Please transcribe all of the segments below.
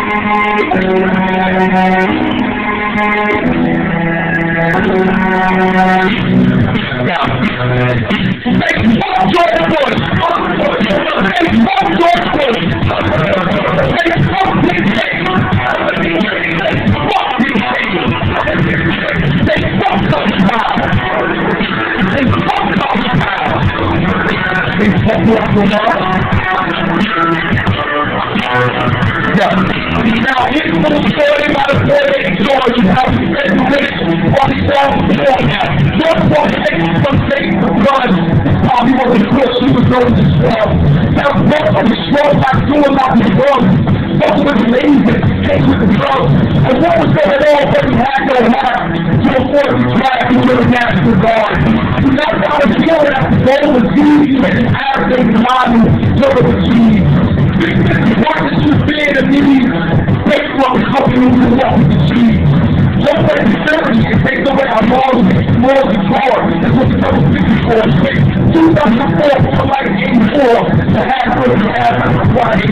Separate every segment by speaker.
Speaker 1: Now, here's a little story about a boy named George and how he spent the minutes while he fell before now. George was taking some things from God. He wasn't close, he was going to swell. Now, both of the swell by doing out the drug. Both was lazy, came with the drugs. And what was going on, but he had no heart to afford to drag him to the national guard. He not found a kill that the goal was easy, and his arrogant mind was achieved. What did you fear to me? Take from company to walk with the cheese. Don't let the certainty and take away our morals and power. That's what the double 54 is. 2004, for like 84, the half of the half of the Friday.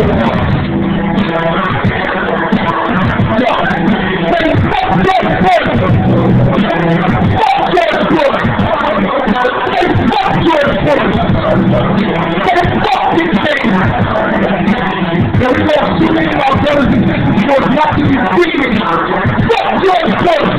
Speaker 1: Say, fuck George Bush! Fuck George Bush! Say, fuck George Bush! Say, fuck this thing! Now we got so many of our brothers and sisters who are not to be screaming. Fuck George Bush!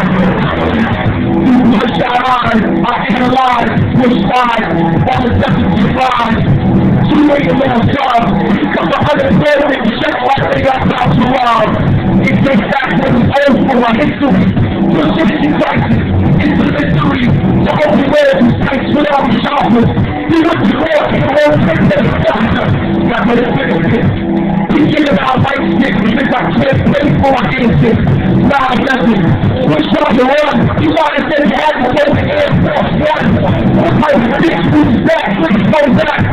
Speaker 1: Push our eyes, I analyze, push wide, all the deaths surprise. Too late to let us job, because the unemployment check like they got about to rob. It takes back what was old for our history. The 60 crisis, into the mystery. The only way to fight without the shoppers. He went to war, he won't take them to doctor. Got no benefits. Thinking about white sticks, since I can't pay for my innocence. Now I'm messing. Push on the run. You wanna say you had to go to Air Force One. What type of bitch moves back? Let's go back.